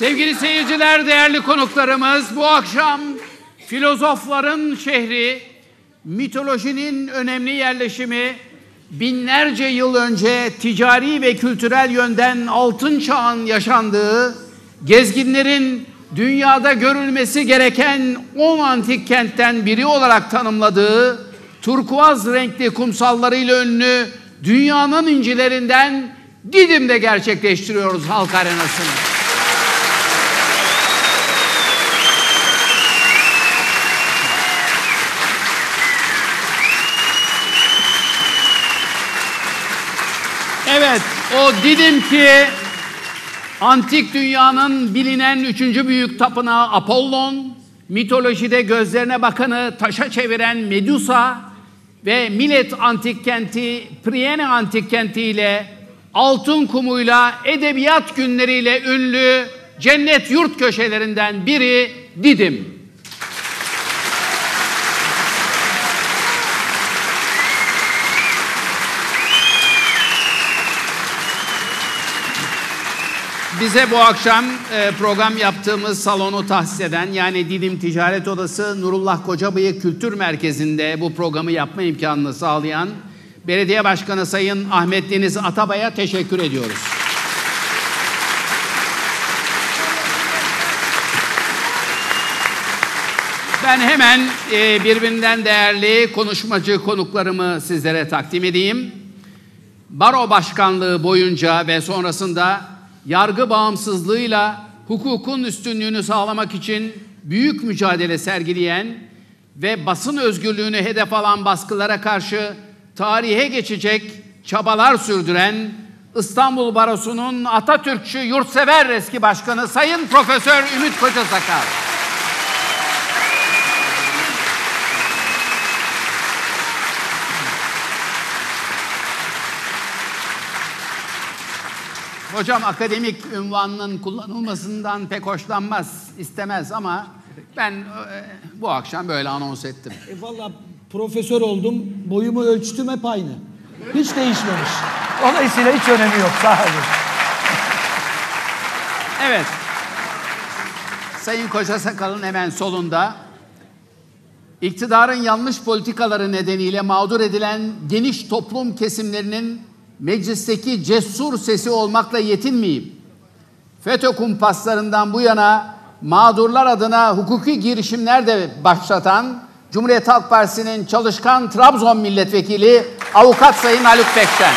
Sevgili seyirciler, değerli konuklarımız, bu akşam filozofların şehri, mitolojinin önemli yerleşimi, binlerce yıl önce ticari ve kültürel yönden altın çağın yaşandığı, gezginlerin dünyada görülmesi gereken 10 antik kentten biri olarak tanımladığı, turkuaz renkli kumsallarıyla ünlü dünyanın incilerinden Didim'de gerçekleştiriyoruz halk arenasını. Evet, o Didim ki antik dünyanın bilinen 3. büyük tapınağı Apollon, mitolojide gözlerine bakanı taşa çeviren Medusa ve Milet antik kenti, Priene antik kenti ile altın kumuyla, edebiyat günleriyle ünlü cennet yurt köşelerinden biri Didim. Bize bu akşam program yaptığımız salonu tahsis eden, yani Didim Ticaret Odası Nurullah Kocabıyık Kültür Merkezi'nde bu programı yapma imkanını sağlayan Belediye Başkanı Sayın Ahmet Deniz Atabay'a teşekkür ediyoruz. Ben hemen birbirinden değerli konuşmacı konuklarımı sizlere takdim edeyim. Baro Başkanlığı boyunca ve sonrasında yargı bağımsızlığıyla hukukun üstünlüğünü sağlamak için büyük mücadele sergileyen ve basın özgürlüğünü hedef alan baskılara karşı tarihe geçecek çabalar sürdüren İstanbul Barosu'nun Atatürkçü yurtsever eski başkanı Sayın Profesör Ümit Kocasakal. Hocam akademik unvanının kullanılmasından pek hoşlanmaz, istemez ama ben bu akşam böyle anons ettim. Vallahi profesör oldum, boyumu ölçtüm hep aynı. Hiç değişmemiş. Dolayısıyla hiç önemi yok, sağ olun. Evet, Sayın Kocasakal'ın hemen solunda, iktidarın yanlış politikaları nedeniyle mağdur edilen geniş toplum kesimlerinin meclisteki cesur sesi olmakla yetinmeyip, FETÖ kumpaslarından bu yana mağdurlar adına hukuki girişimler de başlatan Cumhuriyet Halk Partisi'nin çalışkan Trabzon Milletvekili Avukat Sayın Haluk Pekşen.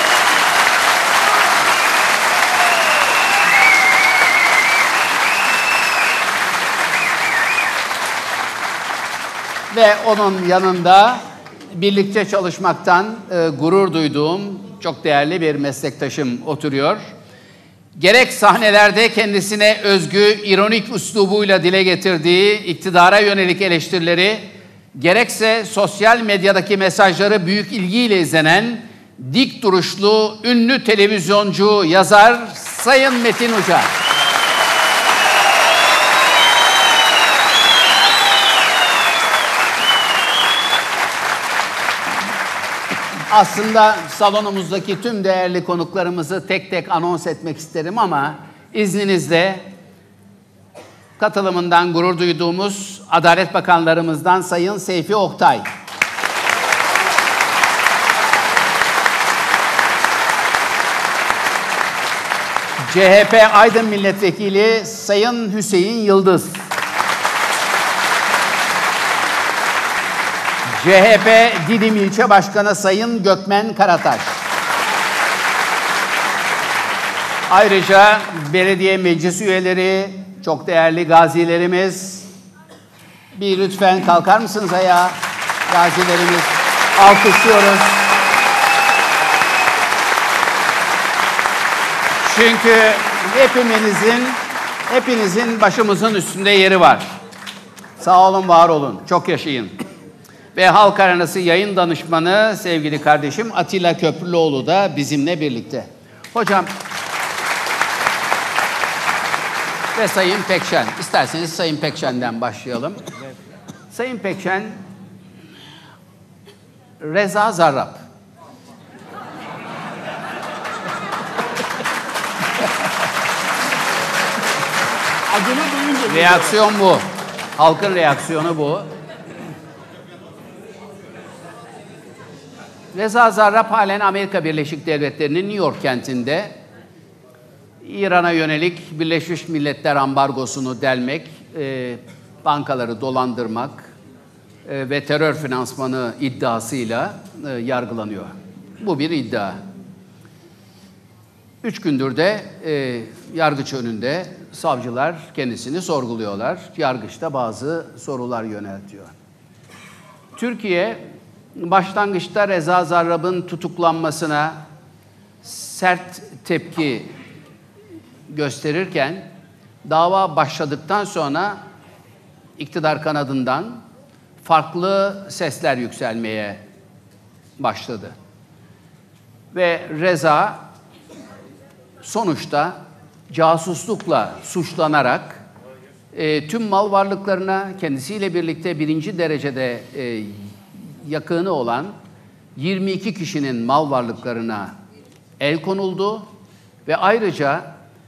Ve onun yanında birlikte çalışmaktan gurur duyduğum çok değerli bir meslektaşım oturuyor. Gerek sahnelerde kendisine özgü ironik üslubuyla dile getirdiği iktidara yönelik eleştirileri, gerekse sosyal medyadaki mesajları büyük ilgiyle izlenen dik duruşlu ünlü televizyoncu, yazar Sayın Metin Uca. Aslında salonumuzdaki tüm değerli konuklarımızı tek tek anons etmek isterim ama izninizle katılımından gurur duyduğumuz Adalet Bakanlarımızdan Sayın Seyfi Oktay, CHP Aydın Milletvekili Sayın Hüseyin Yıldız, CHP Didim İlçe Başkanı Sayın Gökmen Karataş. Ayrıca belediye meclis üyeleri, çok değerli gazilerimiz, bir lütfen kalkar mısınız ayağa? Gazilerimiz, alkışlıyoruz. Çünkü hepinizin başımızın üstünde yeri var. Sağ olun, var olun, çok yaşayın. Ve Halk Arenası yayın danışmanı sevgili kardeşim Atilla Köprülüoğlu da bizimle birlikte. Hocam ve Sayın Pekşen. İsterseniz Sayın Pekşen'den başlayalım. Sayın Pekşen, Reza Zarrab. adını duyunca. Reaksiyon bu. Halkın reaksiyonu bu. Reza Zarrab halen Amerika Birleşik Devletleri'nin New York kentinde İran'a yönelik Birleşmiş Milletler ambargosunu delmek, bankaları dolandırmak ve terör finansmanı iddiasıyla yargılanıyor. Bu bir iddia. 3 gündür de yargıç önünde savcılar kendisini sorguluyorlar. Yargıç da bazı sorular yöneltiyor. Türkiye başlangıçta Reza Zarrab'ın tutuklanmasına sert tepki gösterirken dava başladıktan sonra iktidar kanadından farklı sesler yükselmeye başladı. Ve Reza sonuçta casuslukla suçlanarak tüm mal varlıklarına kendisiyle birlikte birinci derecede yakını olan 22 kişinin mal varlıklarına el konuldu ve ayrıca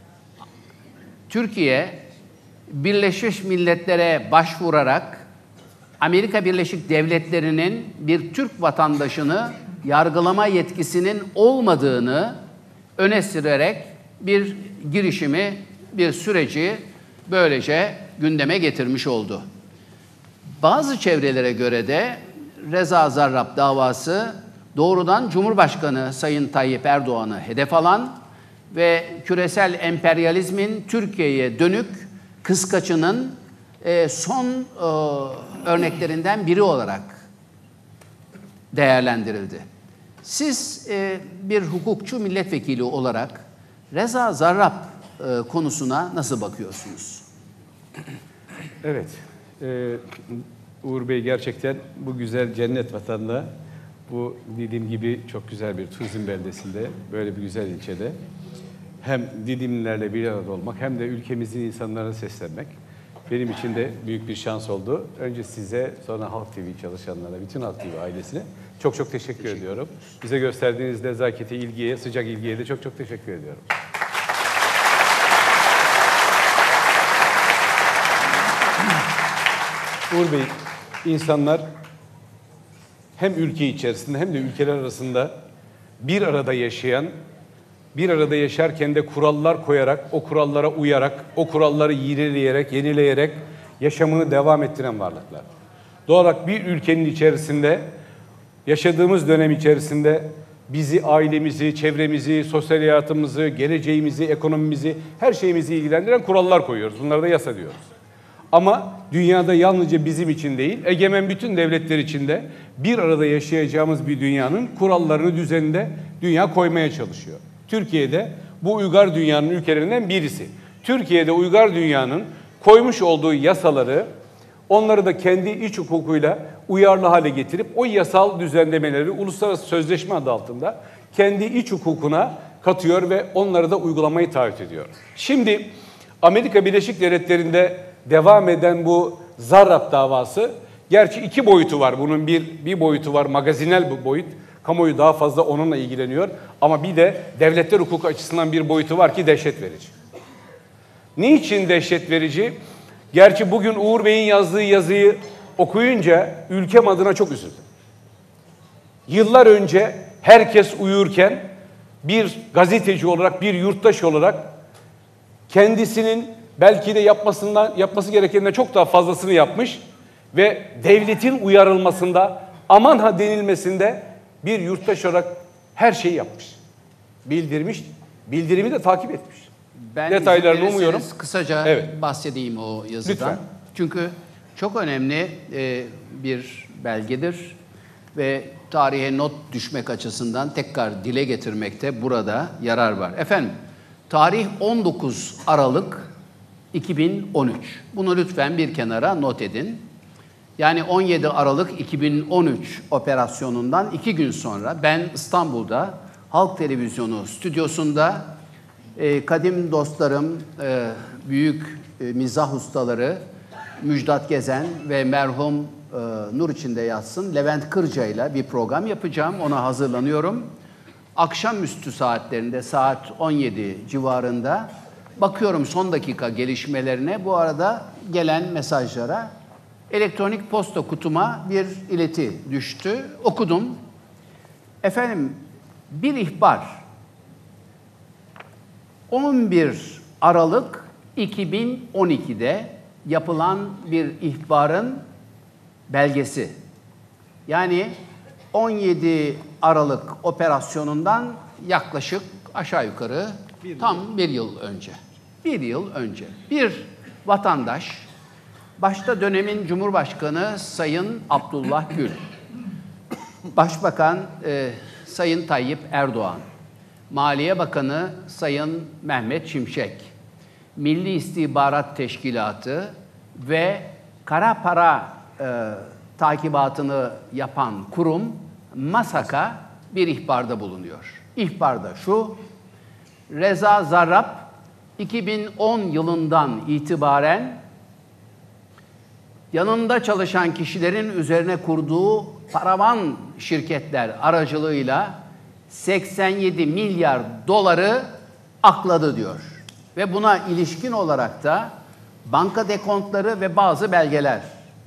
Türkiye Birleşmiş Milletler'e başvurarak Amerika Birleşik Devletleri'nin bir Türk vatandaşını yargılama yetkisinin olmadığını öne sürerek bir girişimi, bir süreci böylece gündeme getirmiş oldu. Bazı çevrelere göre de Reza Zarrab davası doğrudan Cumhurbaşkanı Sayın Tayyip Erdoğan'ı hedef alan ve küresel emperyalizmin Türkiye'ye dönük kıskaçının son örneklerinden biri olarak değerlendirildi. Siz bir hukukçu milletvekili olarak Reza Zarrab konusuna nasıl bakıyorsunuz? Evet, Uğur Bey gerçekten bu güzel cennet vatanda, bu Didim gibi çok güzel bir turizm beldesinde, böyle bir güzel ilçede hem Didimlilerle bir arada olmak hem de ülkemizin insanlarına seslenmek benim için de büyük bir şans oldu. Önce size, sonra Halk TV çalışanlarına, bütün Halk TV ailesine çok çok teşekkür ediyorum. Bize gösterdiğiniz nezakete, ilgiye, sıcak ilgiye de çok çok teşekkür ediyorum. Uğur Bey, insanlar hem ülke içerisinde hem de ülkeler arasında bir arada yaşayan, bir arada yaşarken de kurallar koyarak, o kurallara uyarak, o kuralları yenileyerek yaşamını devam ettiren varlıklar. Doğal olarak bir ülkenin içerisinde, yaşadığımız dönem içerisinde bizi, ailemizi, çevremizi, sosyal hayatımızı, geleceğimizi, ekonomimizi, her şeyimizi ilgilendiren kurallar koyuyoruz. Bunlara da yasa diyoruz. Ama dünyada yalnızca bizim için değil, egemen bütün devletler için de bir arada yaşayacağımız bir dünyanın kurallarını, düzeninde dünya koymaya çalışıyor. Türkiye'de bu uygar dünyanın ülkelerinden birisi. Türkiye'de uygar dünyanın koymuş olduğu yasaları, onları da kendi iç hukukuyla uyarlı hale getirip o yasal düzenlemeleri uluslararası sözleşme adı altında kendi iç hukukuna katıyor ve onları da uygulamayı taahhüt ediyor. Şimdi Amerika Birleşik Devletleri'nde devam eden bu Zarrab davası, gerçi iki boyutu var. Bunun bir boyutu var, magazinel bir boyut. Kamuoyu daha fazla onunla ilgileniyor. Ama bir de devletler hukuku açısından bir boyutu var ki dehşet verici. Niçin dehşet verici? Gerçi bugün Uğur Bey'in yazdığı yazıyı okuyunca ülkem adına çok üzüldüm. Yıllar önce herkes uyurken bir gazeteci olarak, bir yurttaş olarak kendisinin belki de yapması gerekeninden çok daha fazlasını yapmış ve devletin uyarılmasında, aman ha denilmesinde bir yurttaş olarak her şeyi yapmış. Bildirmiş, bildirimi de takip etmiş. Ben detaylarını umuyorum. Kısaca bahsedeyim o yazıdan. Lütfen. Çünkü çok önemli bir belgedir ve tarihe not düşmek açısından tekrar dile getirmekte burada yarar var. Efendim, tarih 19 Aralık 2013. Bunu lütfen bir kenara not edin. Yani 17 Aralık 2013 operasyonundan 2 gün sonra ben İstanbul'da Halk Televizyonu stüdyosunda kadim dostlarım, büyük mizah ustaları Müjdat Gezen ve merhum nur içinde yatsın Levent Kırca ile bir program yapacağım. Ona hazırlanıyorum. Akşamüstü saatlerinde saat 17 civarında bakıyorum son dakika gelişmelerine, bu arada gelen mesajlara. Elektronik posta kutuma bir ileti düştü. Okudum. Efendim, bir ihbar. 11 Aralık 2012'de yapılan bir ihbarın belgesi. Yani 17 Aralık operasyonundan yaklaşık aşağı yukarı tam bir yıl önce. Bir yıl önce bir vatandaş, başta dönemin Cumhurbaşkanı Sayın Abdullah Gül, Başbakan Sayın Tayyip Erdoğan, Maliye Bakanı Sayın Mehmet Şimşek, Milli İstihbarat Teşkilatı ve kara para takibatını yapan kurum MASAK'a bir ihbarda bulunuyor. İhbarda şu: Reza Zarrab 2010 yılından itibaren yanında çalışan kişilerin üzerine kurduğu paravan şirketler aracılığıyla 87 milyar doları akladı diyor. Ve buna ilişkin olarak da banka dekontları ve bazı belgeler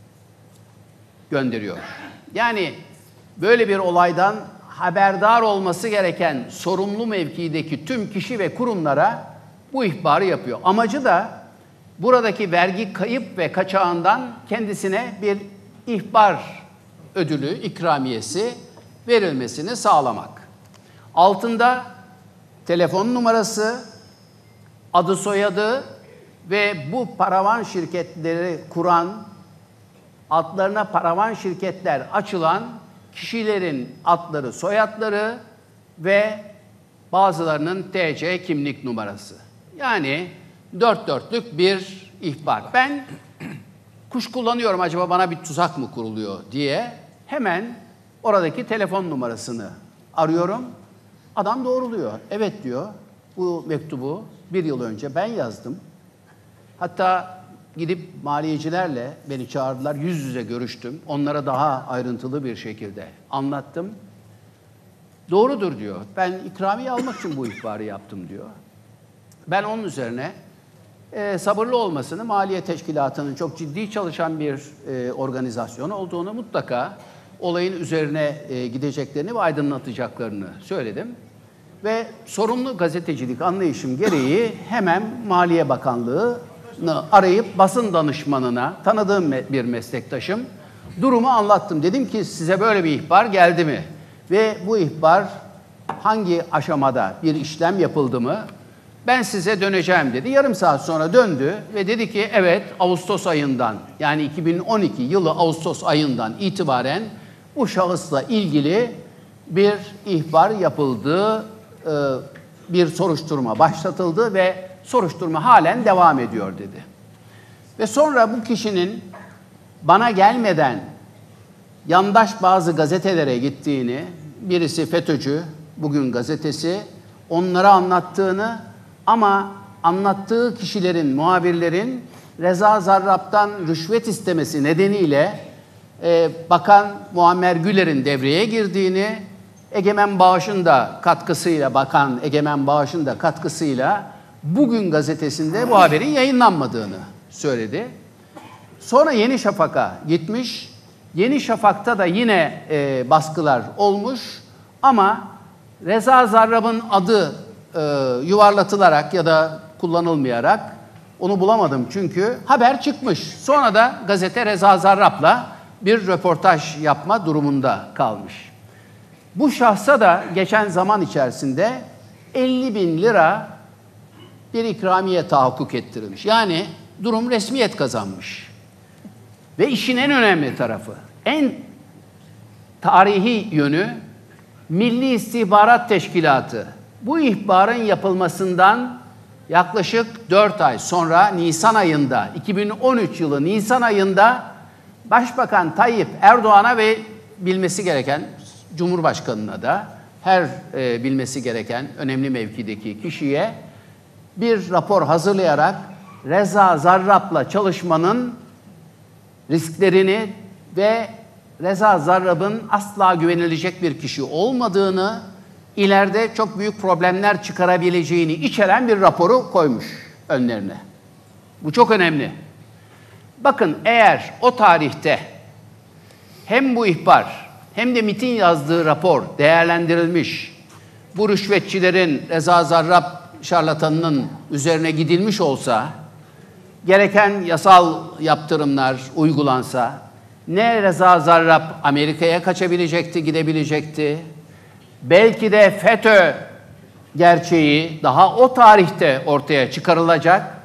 gönderiyor. Yani böyle bir olaydan haberdar olması gereken sorumlu mevkideki tüm kişi ve kurumlara bu ihbarı yapıyor. Amacı da buradaki vergi kayıp ve kaçağından kendisine bir ihbar ödülü, ikramiyesi verilmesini sağlamak. Altında telefon numarası, adı soyadı ve bu paravan şirketleri kuran, adlarına paravan şirketler açılan kişilerin adları, soyadları ve bazılarının TC kimlik numarası. Yani dört dörtlük bir ihbar. Ben kuşkulanıyorum, acaba bana bir tuzak mı kuruluyor diye hemen oradaki telefon numarasını arıyorum. Adam doğruluyor. Evet diyor, bu mektubu bir yıl önce ben yazdım. Hatta gidip maliyecilerle beni çağırdılar, yüz yüze görüştüm. Onlara daha ayrıntılı bir şekilde anlattım. Doğrudur diyor. Ben ikramiye almak için bu ihbarı yaptım diyor. Ben onun üzerine sabırlı olmasını, Maliye Teşkilatı'nın çok ciddi çalışan bir organizasyon olduğunu, mutlaka olayın üzerine gideceklerini ve aydınlatacaklarını söyledim. Ve sorumlu gazetecilik anlayışım gereği hemen Maliye Bakanlığı'nı arayıp basın danışmanına, tanıdığım bir meslektaşım, durumu anlattım. Dedim ki size böyle bir ihbar geldi mi? Ve bu ihbar hangi aşamada, bir işlem yapıldı mı? Ben size döneceğim dedi. Yarım saat sonra döndü ve dedi ki evet, Ağustos ayından, yani 2012 yılı Ağustos ayından itibaren bu şahısla ilgili bir ihbar yapıldı, bir soruşturma başlatıldı ve soruşturma halen devam ediyor dedi. Ve sonra bu kişinin bana gelmeden yandaş bazı gazetelere gittiğini, birisi FETÖ'cü, Bugün gazetesi, onlara anlattığını ama anlattığı kişilerin, muhabirlerin Reza Zarrab'dan rüşvet istemesi nedeniyle Bakan Muammer Güler'in devreye girdiğini, Egemen Bağış'ın da katkısıyla, Bakan Egemen Bağış'ın da katkısıyla Bugün gazetesinde bu haberin yayınlanmadığını söyledi. Sonra Yeni Şafak'a gitmiş. Yeni Şafak'ta da yine baskılar olmuş ama Reza Zarrab'ın adı yuvarlatılarak ya da kullanılmayarak, onu bulamadım çünkü, haber çıkmış. Sonra da gazete Reza Zarrab'la bir röportaj yapma durumunda kalmış. Bu şahsa da geçen zaman içerisinde 50.000 lira bir ikramiye tahakkuk ettirilmiş. Yani durum resmiyet kazanmış. Ve işin en önemli tarafı, en tarihi yönü, Milli İstihbarat Teşkilatı bu ihbarın yapılmasından yaklaşık 4 ay sonra Nisan ayında, 2013 yılı Nisan ayında Başbakan Tayyip Erdoğan'a ve bilmesi gereken Cumhurbaşkanı'na da, her bilmesi gereken önemli mevkideki kişiye bir rapor hazırlayarak Reza Zarrab'la çalışmanın risklerini ve Reza Zarrab'ın asla güvenilecek bir kişi olmadığını, ileride çok büyük problemler çıkarabileceğini içeren bir raporu koymuş. önlerine. Bu çok önemli. Bakın eğer o tarihte hem bu ihbar hem de MİT'in yazdığı rapor değerlendirilmiş, bu rüşvetçilerin, Reza Zarrab şarlatanının üzerine gidilmiş olsa, gereken yasal yaptırımlar uygulansa, ne Reza Zarrab Amerika'ya kaçabilecekti, gidebilecekti, belki de FETÖ gerçeği daha o tarihte ortaya çıkarılacak,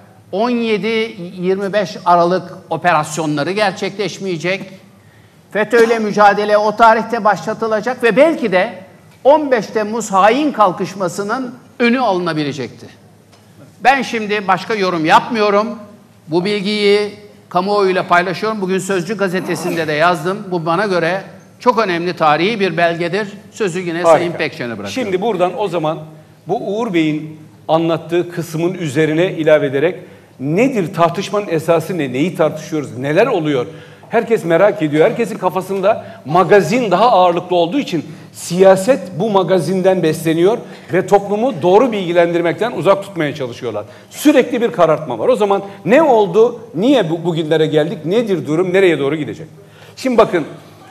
17-25 Aralık operasyonları gerçekleşmeyecek, FETÖ'yle mücadele o tarihte başlatılacak ve belki de 15 Temmuz hain kalkışmasının önü alınabilecekti. Ben şimdi başka yorum yapmıyorum. Bu bilgiyi kamuoyuyla paylaşıyorum. Bugün Sözcü gazetesinde de yazdım. Bu bana göre çok önemli tarihi bir belgedir. Sözü yine Harika. Sayın Pekşen'e bırakıyorum. Şimdi buradan o zaman bu Uğur Bey'in anlattığı kısmın üzerine ilave ederek nedir tartışmanın esası ne? Neyi tartışıyoruz? Neler oluyor? Herkes merak ediyor. Herkesin kafasında magazin daha ağırlıklı olduğu için siyaset bu magazinden besleniyor ve toplumu doğru bilgilendirmekten uzak tutmaya çalışıyorlar. Sürekli bir karartma var. O zaman ne oldu? Niye bugünlere geldik? Nedir durum? Nereye doğru gidecek? Şimdi bakın,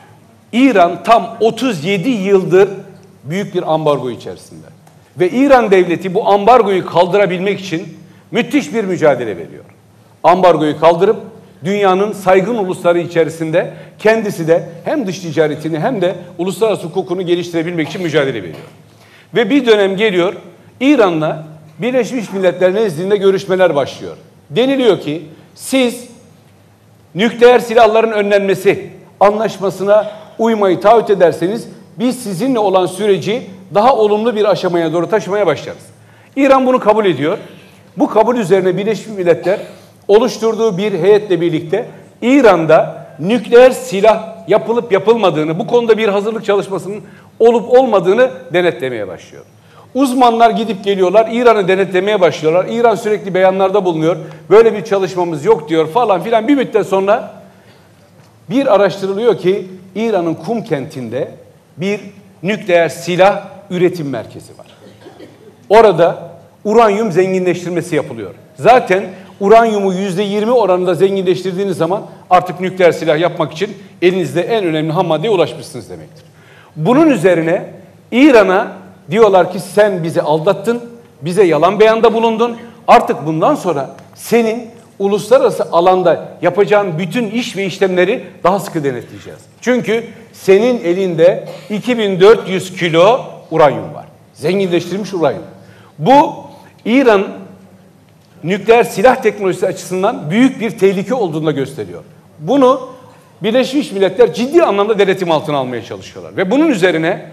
İran tam 37 yıldır büyük bir ambargo içerisinde. Ve İran devleti bu ambargoyu kaldırabilmek için müthiş bir mücadele veriyor. Ambargoyu kaldırıp dünyanın saygın ulusları içerisinde kendisi de hem dış ticaretini hem de uluslararası hukukunu geliştirebilmek için mücadele veriyor. Ve bir dönem geliyor, İran'la Birleşmiş Milletler nezdinde görüşmeler başlıyor. Deniliyor ki siz nükleer silahların önlenmesi anlaşmasına uymayı taahhüt ederseniz biz sizinle olan süreci daha olumlu bir aşamaya doğru taşımaya başlarız. İran bunu kabul ediyor. Bu kabul üzerine Birleşmiş Milletler oluşturduğu bir heyetle birlikte İran'da nükleer silah yapılıp yapılmadığını, bu konuda bir hazırlık çalışmasının olup olmadığını denetlemeye başlıyor. Uzmanlar gidip geliyorlar, İran'ı denetlemeye başlıyorlar. İran sürekli beyanlarda bulunuyor. Böyle bir çalışmamız yok diyor falan filan. Bir müddet sonra bir araştırılıyor ki İran'ın Kum kentinde bir nükleer silah üretim merkezi var. Orada uranyum zenginleştirmesi yapılıyor. Zaten uranyumu %20 oranında zenginleştirdiğiniz zaman artık nükleer silah yapmak için elinizde en önemli ham maddeye ulaşmışsınız demektir. Bunun üzerine İran'a diyorlar ki sen bizi aldattın, bize yalan beyanda bulundun. Artık bundan sonra senin uluslararası alanda yapacağın bütün iş ve işlemleri daha sıkı denetleyeceğiz. Çünkü senin elinde 2400 kilo uranyum var. Zenginleştirilmiş uranyum. Bu İran nükleer silah teknolojisi açısından büyük bir tehlike olduğunu da gösteriyor. Bunu Birleşmiş Milletler ciddi anlamda denetim altına almaya çalışıyorlar. Ve bunun üzerine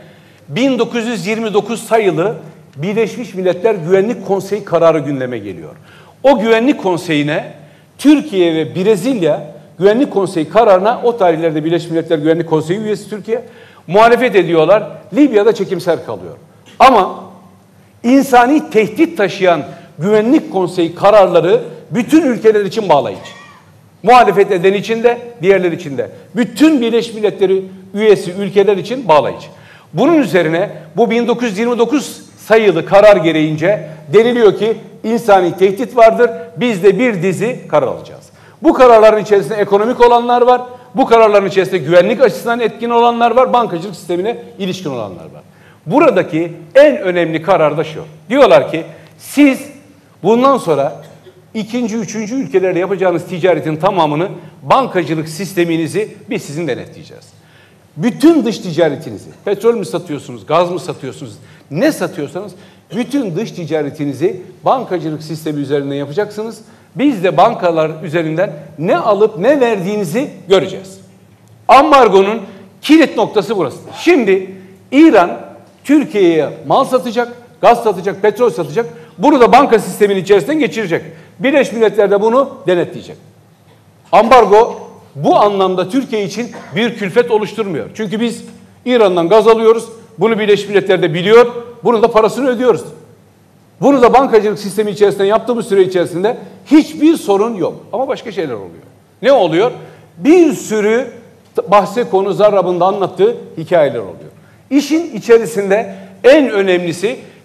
1929 sayılı Birleşmiş Milletler Güvenlik Konseyi kararı gündeme geliyor. O Güvenlik Konseyi'ne Türkiye ve Brezilya Güvenlik Konseyi kararına, o tarihlerde Birleşmiş Milletler Güvenlik Konseyi üyesi Türkiye, muhalefet ediyorlar. Libya'da çekimser kalıyor. Ama insani tehdit taşıyan Güvenlik Konseyi kararları bütün ülkeler için bağlayıcı. Muhalefet eden için de, diğerler için de. Bütün Birleşmiş Milletler üyesi ülkeler için bağlayıcı. Bunun üzerine bu 1929 sayılı karar gereğince deniliyor ki insani tehdit vardır. Biz de bir dizi karar alacağız. Bu kararların içerisinde ekonomik olanlar var. Bu kararların içerisinde güvenlik açısından etkin olanlar var. Bankacılık sistemine ilişkin olanlar var. Buradaki en önemli karar da şu. Diyorlar ki siz bundan sonra ikinci, üçüncü ülkelerle yapacağınız ticaretin tamamını, bankacılık sisteminizi biz sizin denetleyeceğiz. Bütün dış ticaretinizi, petrol mü satıyorsunuz, gaz mı satıyorsunuz, ne satıyorsanız bütün dış ticaretinizi bankacılık sistemi üzerinden yapacaksınız. Biz de bankalar üzerinden ne alıp ne verdiğinizi göreceğiz. Ambargonun kilit noktası burası. Şimdi İran Türkiye'ye mal satacak, gaz satacak, petrol satacak. Bunu da banka sisteminin içerisinden geçirecek. Birleşmiş Milletler de bunu denetleyecek. Ambargo bu anlamda Türkiye için bir külfet oluşturmuyor. Çünkü biz İran'dan gaz alıyoruz. Bunu Birleşmiş Milletler de biliyor. Bunun da parasını ödüyoruz. Bunu da bankacılık sistemi içerisinde yaptığımız süre içerisinde hiçbir sorun yok. Ama başka şeyler oluyor. Ne oluyor? Bir sürü bahse konu Zarrab'ın da anlattığı hikayeler oluyor. İşin içerisinde en önemlisi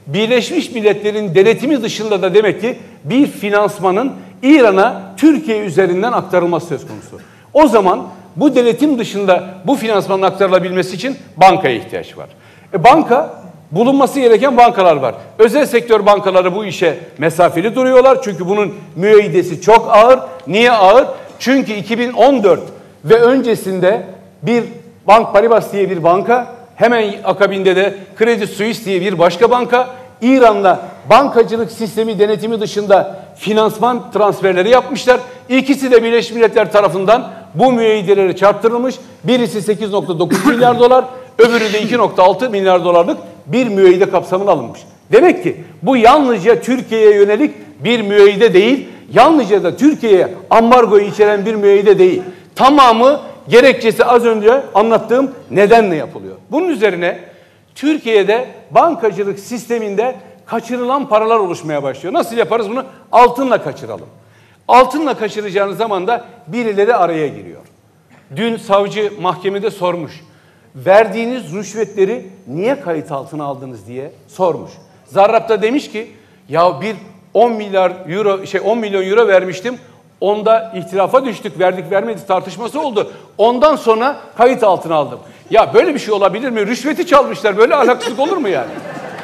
Birleşmiş Milletler'in denetimi dışında da demek ki bir finansmanın İran'a Türkiye üzerinden aktarılması söz konusu. O zaman bu denetim dışında bu finansmanın aktarılabilmesi için bankaya ihtiyaç var. Banka, bulunması gereken bankalar var. Özel sektör bankaları bu işe mesafeli duruyorlar. Çünkü bunun müeyyidesi çok ağır. Niye ağır? Çünkü 2014 ve öncesinde bir Bank Paribas diye bir banka, hemen akabinde de Credit Suisse diye bir başka banka, İran'la bankacılık sistemi denetimi dışında finansman transferleri yapmışlar. İkisi de Birleşmiş Milletler tarafından bu müeyyideleri çarptırılmış. Birisi 8,9 milyar dolar, öbürü de 2,6 milyar dolarlık bir müeyyide kapsamına alınmış. Demek ki bu yalnızca Türkiye'ye yönelik bir müeyyide değil, yalnızca da Türkiye'ye ambargoyu içeren bir müeyyide değil. Tamamı gerekçesi az önce anlattığım nedenle yapılıyor. Bunun üzerine Türkiye'de bankacılık sisteminde kaçırılan paralar oluşmaya başlıyor. Nasıl yaparız bunu? Altınla kaçıralım. Altınla kaçıracağınız zaman da birileri araya giriyor. Dün savcı mahkemede sormuş. Verdiğiniz rüşvetleri niye kayıt altına aldınız diye sormuş. Zarrab da demiş ki ya bir 10 milyon euro vermiştim. Onda ihtilafa düştük, verdik vermedik tartışması oldu. Ondan sonra kayıt altına aldım. Ya böyle bir şey olabilir mi? Rüşveti çalmışlar. Böyle ahlaksızlık olur mu yani?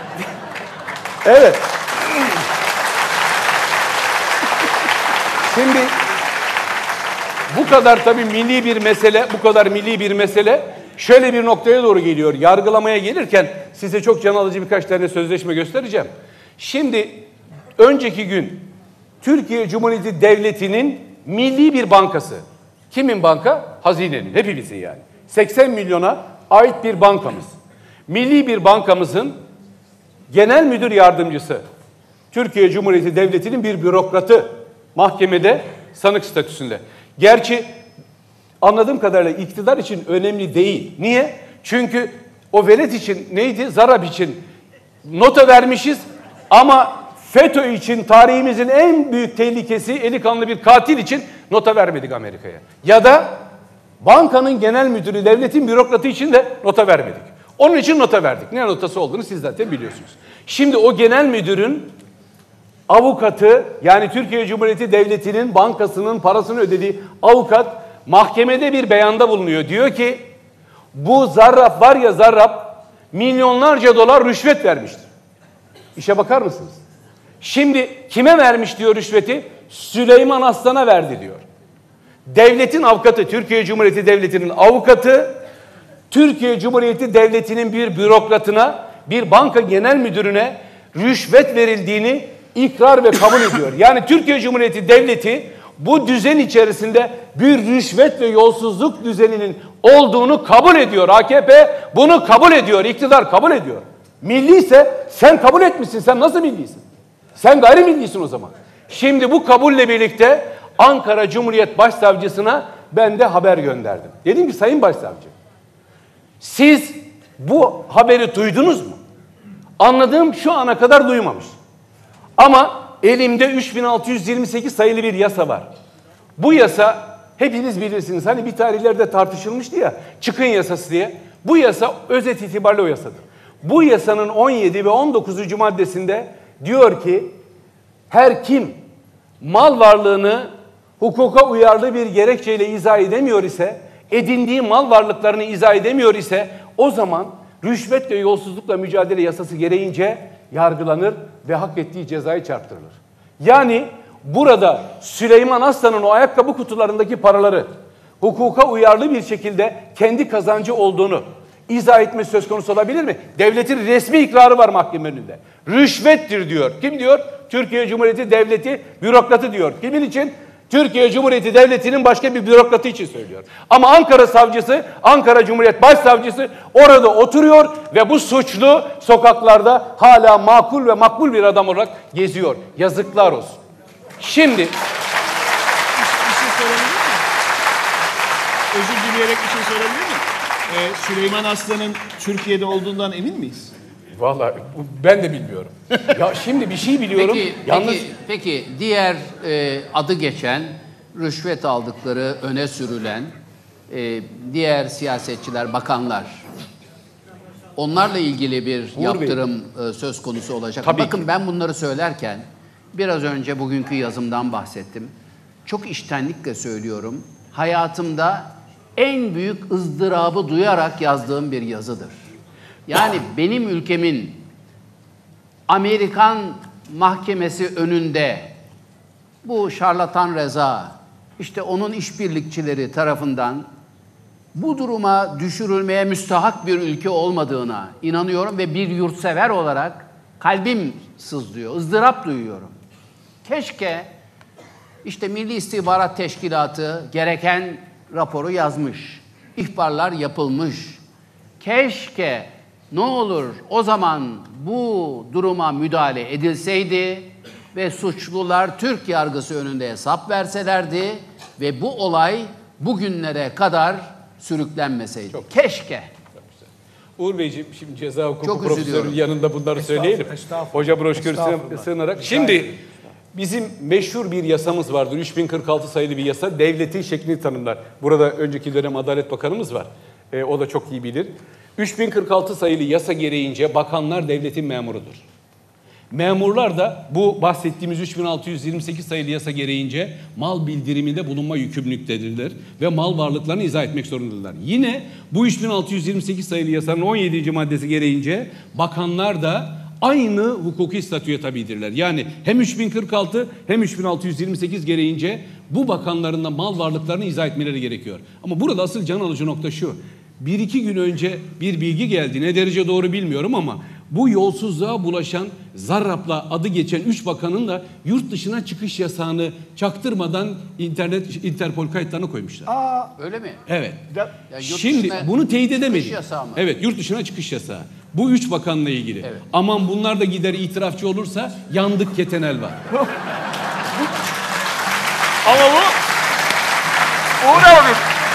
Evet. Şimdi bu kadar tabii milli bir mesele, şöyle bir noktaya doğru geliyor. Yargılamaya gelirken size çok can alıcı birkaç tane sözleşme göstereceğim. Şimdi önceki gün Türkiye Cumhuriyeti Devleti'nin milli bir bankası. Kimin banka? Hazinenin, hepimizin yani. 80 milyona ait bir bankamız. Milli bir bankamızın genel müdür yardımcısı, Türkiye Cumhuriyeti Devleti'nin bir bürokratı, mahkemede sanık statüsünde. Gerçi anladığım kadarıyla iktidar için önemli değil. Niye? Çünkü o velet için neydi? Zarrab için nota vermişiz ama FETÖ için tarihimizin en büyük tehlikesi eli kanlı bir katil için nota vermedik Amerika'ya. Ya da bankanın genel müdürü, devletin bürokratı için de nota vermedik. Onun için nota verdik. Ne notası olduğunu siz zaten biliyorsunuz. Şimdi o genel müdürün avukatı, yani Türkiye Cumhuriyeti Devleti'nin bankasının parasını ödediği avukat mahkemede bir beyanda bulunuyor. Diyor ki bu Zarrab var ya, Zarrab milyonlarca dolar rüşvet vermiştir. İşe bakar mısınız? Şimdi kime vermiş diyor rüşveti? Süleyman Aslan'a verdi diyor. Devletin avukatı, Türkiye Cumhuriyeti Devleti'nin avukatı, Türkiye Cumhuriyeti Devleti'nin bir bürokratına, bir banka genel müdürüne rüşvet verildiğini ikrar ve kabul ediyor. Yani Türkiye Cumhuriyeti Devleti bu düzen içerisinde bir rüşvet ve yolsuzluk düzeninin olduğunu kabul ediyor. AKP bunu kabul ediyor, iktidar kabul ediyor. Milliyse sen kabul etmişsin, sen nasıl millisin? Sen gayrimillisin o zaman. Şimdi bu kabulle birlikte Ankara Cumhuriyet Başsavcısına ben de haber gönderdim. Dedim ki Sayın Başsavcı, siz bu haberi duydunuz mu? Anladığım şu ana kadar duymamış. Ama elimde 3628 sayılı bir yasa var. Bu yasa hepiniz bilirsiniz. Hani bir tarihlerde tartışılmıştı ya, çıkın yasası diye. Bu yasa özet itibariyle o yasadır. Bu yasanın 17 ve 19. maddesinde diyor ki her kim mal varlığını hukuka uyarlı bir gerekçeyle izah edemiyor ise, edindiği mal varlıklarını izah edemiyor ise o zaman rüşvet ve yolsuzlukla mücadele yasası gereğince yargılanır ve hak ettiği cezayı çarptırılır. Yani burada Süleyman Aslan'ın o ayakkabı kutularındaki paraları hukuka uyarlı bir şekilde kendi kazancı olduğunu izah etme söz konusu olabilir mi? Devletin resmi ikrarı var mahkeme önünde. Rüşvettir diyor. Kim diyor? Türkiye Cumhuriyeti Devleti bürokratı diyor. Kimin için? Türkiye Cumhuriyeti Devleti'nin başka bir bürokratı için söylüyor. Ama Ankara savcısı, Ankara Cumhuriyet Başsavcısı orada oturuyor ve bu suçlu sokaklarda hala makul ve makbul bir adam olarak geziyor. Yazıklar olsun. Şimdi bir şey sorabilir miyim? Özür dileyerek bir şey sorabilir miyim? Süleyman Aslan'ın Türkiye'de olduğundan emin miyiz? vallahi ben de bilmiyorum. Ya şimdi bir şey biliyorum. Peki diğer adı geçen, rüşvet aldıkları öne sürülen diğer siyasetçiler, bakanlar onlarla ilgili bir Bey. yaptırım söz konusu olacak. Tabii Bakın ki. ben bunları söylerken biraz önce bugünkü yazımdan bahsettim. Çok içtenlikle söylüyorum. Hayatımda en büyük ızdırabı duyarak yazdığım bir yazıdır. Yani benim ülkemin Amerikan mahkemesi önünde bu şarlatan Reza, işte onun işbirlikçileri tarafından bu duruma düşürülmeye müstahak bir ülke olmadığına inanıyorum ve bir yurtsever olarak kalbim sızlıyor, ızdırap duyuyorum. Keşke işte Milli İstihbarat Teşkilatı gereken raporu yazmış, ihbarlar yapılmış. Keşke ne olur o zaman bu duruma müdahale edilseydi ve suçlular Türk yargısı önünde hesap verselerdi ve bu olay bugünlere kadar sürüklenmeseydi. Keşke. Uğur Beyciğim, şimdi ceza hukuku Çok profesörünün üzülüyorum. yanında bunları söyleyelim. estağfurullah. Hoca broşürüne Estağfurullah. sığınarak. Şimdi bizim meşhur bir yasamız vardır. 3046 sayılı bir yasa. Devletin şeklini tanımlar. Burada önceki dönem Adalet Bakanımız var. O da çok iyi bilir. 3046 sayılı yasa gereğince bakanlar devletin memurudur. Memurlar da bu bahsettiğimiz 3628 sayılı yasa gereğince mal bildiriminde bulunma yükümlülüktedirler ve mal varlıklarını izah etmek zorundadırlar. Yine bu 3628 sayılı yasanın 17. maddesi gereğince bakanlar da aynı hukuki statüye tabidirler. Yani hem 3046 hem 3628 gereğince bu bakanların da mal varlıklarını izah etmeleri gerekiyor. Ama burada asıl can alıcı nokta şu. 1-2 gün önce bir bilgi geldi. Ne derece doğru bilmiyorum ama bu yolsuzluğa bulaşan Zarrab'la adı geçen 3 bakanın da yurt dışına çıkış yasağını çaktırmadan Interpol kayıtlarına koymuşlar. Öyle mi? Evet. Ya yurt Şimdi dışına bunu teyit çıkış edemedik. yasağı mı? Evet, yurt dışına çıkış yasağı. Bu 3 bakanla ilgili. Evet. Aman bunlar da gider itirafçı olursa yandık ketenel var. Ama bu Uğur abi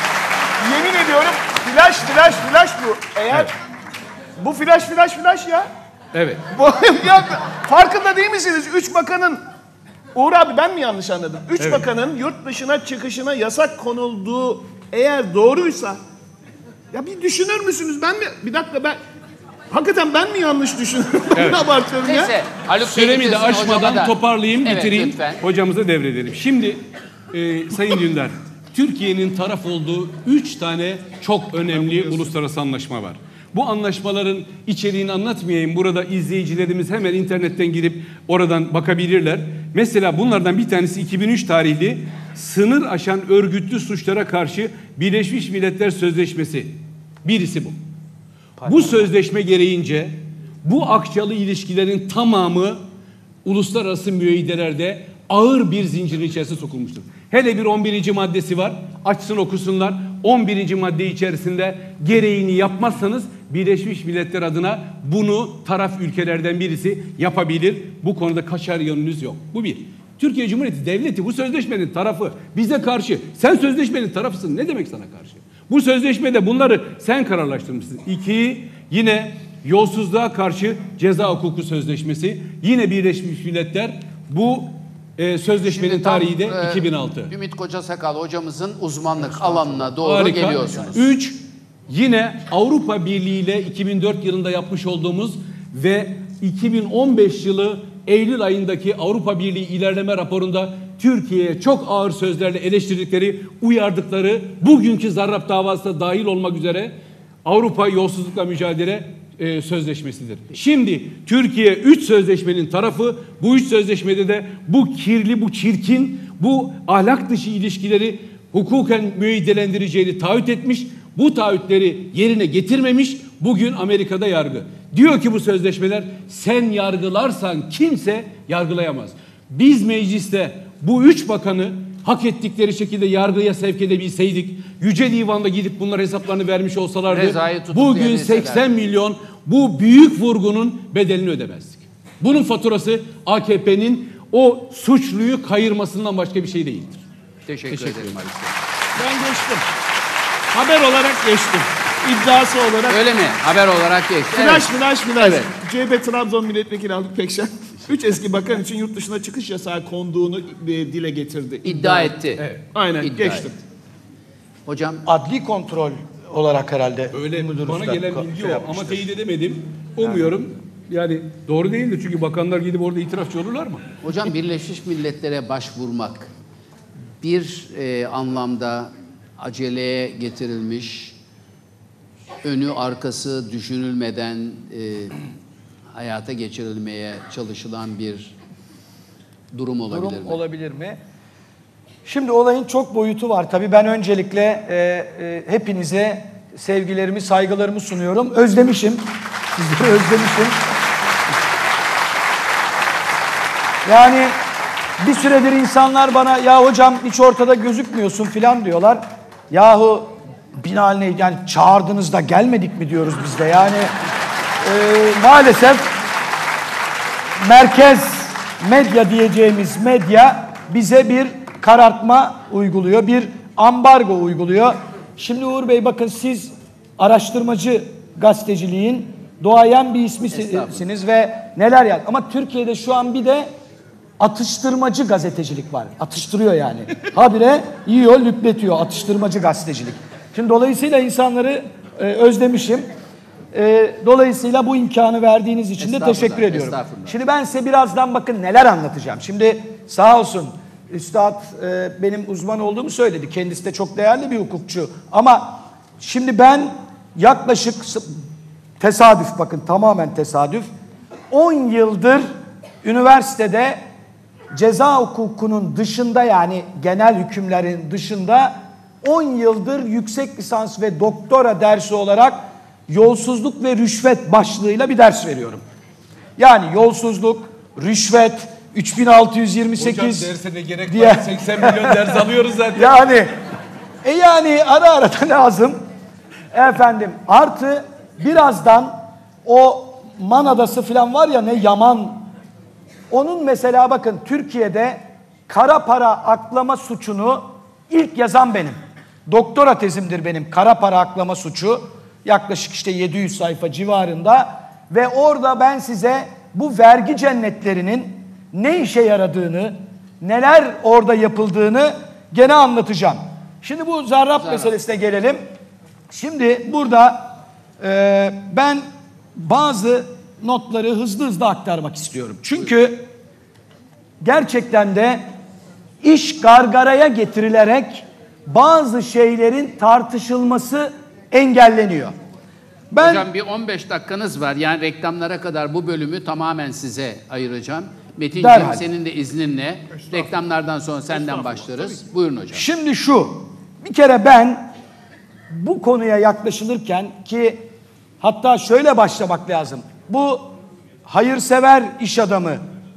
yemin ediyorum flash bu. Eğer bu flash ya. Evet. Ya farkında değil misiniz? 3 bakanın Uğur abi ben mi yanlış anladım? 3 bakanın yurt dışına çıkışına yasak konulduğu eğer doğruysa ya bir düşünür müsünüz? Bir dakika hakikaten ben mi yanlış düşünüyorum? Ben abartıyorum ya. Neyse. Haluk Bey Süremi de bitirsin, hocama aşmadan da. toparlayayım, Evet, bitireyim. lütfen. Hocamıza devredelim. Şimdi Sayın Dündar, Türkiye'nin taraf olduğu 3 tane çok önemli uluslararası anlaşma var. Bu anlaşmaların içeriğini anlatmayayım. Burada izleyicilerimiz hemen internetten girip oradan bakabilirler. Mesela bunlardan bir tanesi 2003 tarihli sınır aşan örgütlü suçlara karşı Birleşmiş Milletler Sözleşmesi. Birisi bu. Bu sözleşme gereğince bu akçalı ilişkilerin tamamı uluslararası müeyyidelerde ağır bir zincirin içerisine sokulmuştur. Hele bir 11. maddesi var. Açsın okusunlar. 11. madde içerisinde gereğini yapmazsanız Birleşmiş Milletler adına bunu taraf ülkelerden birisi yapabilir. Bu konuda kaçar yanınız yok. Bu bir. Türkiye Cumhuriyeti Devleti bu sözleşmenin tarafı. Bize karşı. Sen sözleşmenin tarafısın. Ne demek sana karşı? Bu sözleşmede bunları sen kararlaştırmışsın. 2. Yine yolsuzluğa karşı ceza hukuku sözleşmesi. Yine Birleşmiş Milletler bu sözleşmenin Şimdi tam, tarihi de 2006. Ümit Kocasakal hocamızın uzmanlık alanına doğru Harika. geliyorsunuz. 3. Yine Avrupa Birliği ile 2004 yılında yapmış olduğumuz ve 2015 yılı Eylül ayındaki Avrupa Birliği ilerleme raporunda Türkiye'ye çok ağır sözlerle eleştirdikleri, uyardıkları bugünkü Zarrab davası da dahil olmak üzere Avrupa Yolsuzlukla Mücadele Sözleşmesidir. Şimdi Türkiye 3 sözleşmenin tarafı, bu 3 sözleşmede de bu kirli, bu çirkin, bu ahlak dışı ilişkileri hukuken müeyyidelendireceğini taahhüt etmiş, bu taahhütleri yerine getirmemiş, bugün Amerika'da yargı. Diyor ki bu sözleşmeler sen yargılarsan kimse yargılayamaz. Biz mecliste bu 3 bakanı hak ettikleri şekilde yargıya sevk edebilseydik, Yüce Divan'da gidip bunlar hesaplarını vermiş olsalardı, bugün 80 milyon bu büyük vurgunun bedelini ödemezdik. Bunun faturası AKP'nin o suçluyu kayırmasından başka bir şey değildir. Teşekkür ederim Ali Bey. Ben geçtim. Haber olarak geçtim. İddiası olarak. Öyle mi? Haber olarak geçti. Flash. Evet. CHP Trabzon Milletvekili Haluk Pekşen 3 eski bakan için yurt dışına çıkış yasağı konduğunu dile getirdi. İddia etti. Aynen İddia geçtim. etti. Hocam Adli kontrol olarak herhalde. Öyle müdür bana usta gelen bilgi şey o yapmıştır. ama teyit edemedim. Umuyorum yani doğru değildir çünkü bakanlar gidip orada itirafçı olurlar mı? Hocam Birleşmiş Milletler'e başvurmak bir anlamda aceleye getirilmiş, önü arkası düşünülmeden hayata geçirilmeye çalışılan bir durum olabilir mi? Olabilir mi? Şimdi olayın çok boyutu var. Tabii ben öncelikle hepinize sevgilerimi, saygılarımı sunuyorum. Özlemişim. Sizleri özlemişim. Yani bir süredir insanlar bana ya hocam hiç ortada gözükmüyorsun filan diyorlar. Yahu binaenaleyh yani çağırdınız da gelmedik mi diyoruz biz de. Yani maalesef merkez medya diyeceğimiz medya bize bir karartma uyguluyor, bir ambargo uyguluyor. Şimdi Uğur Bey bakın siz araştırmacı gazeteciliğin doğayan bir ismisiniz ve neler yani. Ama Türkiye'de şu an bir de atıştırmacı gazetecilik var. Atıştırıyor yani. Habire yiyor, lüpletiyor. Atıştırmacı gazetecilik. Şimdi dolayısıyla insanları özlemişim. Dolayısıyla bu imkanı verdiğiniz için de teşekkür ediyorum. Şimdi ben size birazdan bakın neler anlatacağım. Şimdi sağ olsun Üstad benim uzman olduğumu söyledi. Kendisi de çok değerli bir hukukçu. Ama şimdi ben yaklaşık tesadüf bakın tamamen tesadüf 10 yıldır üniversitede ceza hukukunun dışında yani genel hükümlerin dışında 10 yıldır yüksek lisans ve doktora dersi olarak yolsuzluk ve rüşvet başlığıyla bir ders veriyorum. Yani yolsuzluk, rüşvet, 3628 Hocam derse ne gerek var? 80 milyon ders alıyoruz zaten. Yani ara da lazım. Efendim artı birazdan o Man Adası falan var ya ne yaman. Onun mesela bakın Türkiye'de kara para aklama suçunu ilk yazan benim. Doktora tezimdir benim kara para aklama suçu. Yaklaşık işte 700 sayfa civarında. Ve orada ben size bu vergi cennetlerinin ne işe yaradığını, neler orada yapıldığını gene anlatacağım. Şimdi bu zarrab meselesine gelelim. Şimdi burada ben bazı notları hızlı aktarmak istiyorum. Çünkü gerçekten de iş gargaraya getirilerek bazı şeylerin tartışılması engelleniyor. Hocam bir 15 dakikanız var. Yani reklamlara kadar bu bölümü tamamen size ayıracağım. Metinciğim senin de izninle reklamlardan sonra senden başlarız. Buyurun hocam. Şimdi bir kere ben bu konuya yaklaşılırken ki hatta şöyle başlamak lazım. Bu hayırsever iş adamı,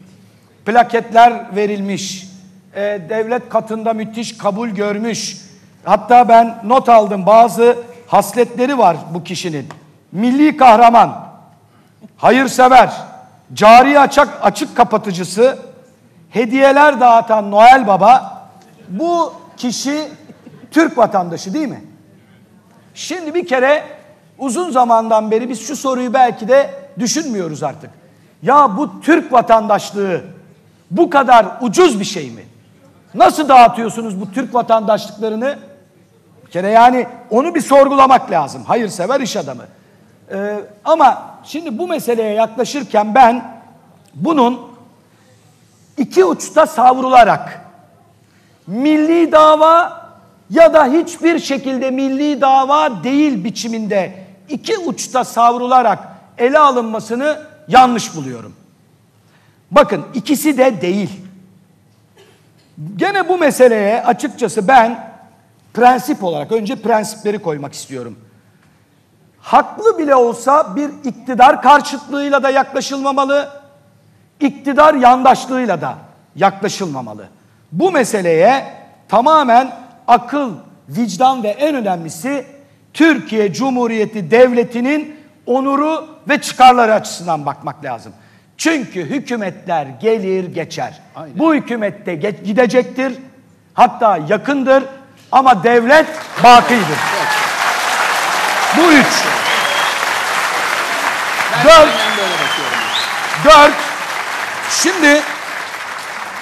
plaketler verilmiş, devlet katında müthiş kabul görmüş. Hatta ben not aldım bazı hasletleri var bu kişinin. Milli kahraman, hayırsever, cari açık kapatıcısı, hediyeler dağıtan Noel Baba. Bu kişi Türk vatandaşı değil mi? Şimdi bir kere uzun zamandan beri biz şu soruyu belki de düşünmüyoruz artık. Ya bu Türk vatandaşlığı bu kadar ucuz bir şey mi? Nasıl dağıtıyorsunuz bu Türk vatandaşlıklarını? Bir kere yani onu bir sorgulamak lazım. Hayırsever iş adamı. Ama şimdi bu meseleye yaklaşırken ben bunun iki uçta savrularak milli dava ya da hiçbir şekilde milli dava değil biçiminde iki uçta savrularak ele alınmasını yanlış buluyorum. Bakın ikisi de değil. Gene bu meseleye açıkçası ben prensip olarak önce prensipleri koymak istiyorum. Haklı bile olsa bir iktidar karşıtlığıyla da yaklaşılmamalı, iktidar yandaşlığıyla da yaklaşılmamalı. Bu meseleye tamamen akıl, vicdan ve en önemlisi Türkiye Cumhuriyeti Devleti'nin onuru ve çıkarları açısından bakmak lazım. Çünkü hükümetler gelir geçer. Aynen. Bu hükümet de gidecektir. Hatta yakındır. Ama devlet bakidir. Evet. Bu üç. Dört. Şimdi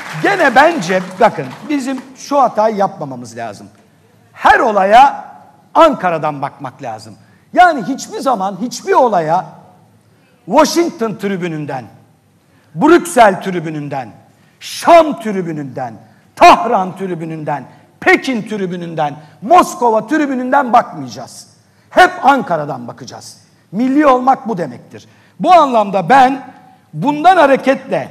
gene bence bakın bizim şu hatayı yapmamamız lazım. Her olaya Ankara'dan bakmak lazım. Yani hiçbir zaman hiçbir olaya Washington tribününden, Brüksel tribününden, Şam tribününden, Tahran tribününden, Pekin tribününden, Moskova tribününden bakmayacağız. Hep Ankara'dan bakacağız. Milli olmak bu demektir. Bu anlamda ben bundan hareketle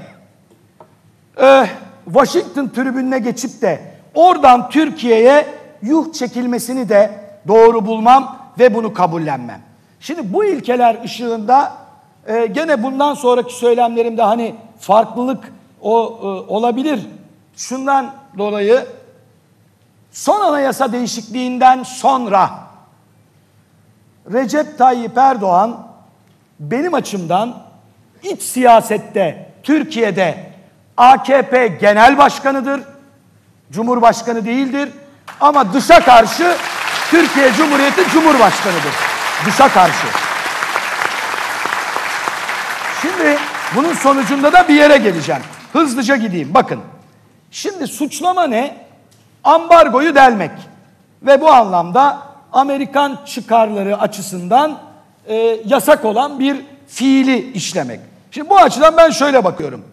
Washington tribününe geçip de oradan Türkiye'ye yuh çekilmesini de doğru bulmam ve bunu kabullenmem. Şimdi bu ilkeler ışığında gene bundan sonraki söylemlerimde hani farklılık olabilir. Şundan dolayı son anayasa değişikliğinden sonra Recep Tayyip Erdoğan benim açımdan iç siyasette Türkiye'de AKP genel başkanıdır. Cumhurbaşkanı değildir. Ama dışa karşı Türkiye Cumhuriyeti Cumhurbaşkanıdır. Dışa karşı. Şimdi bunun sonucunda da bir yere geleceğim. Hızlıca gideyim. Bakın. Şimdi suçlama ne? Ambargoyu delmek. Ve bu anlamda Amerikan çıkarları açısından yasak olan bir fiili işlemek. Şimdi bu açıdan ben şöyle bakıyorum.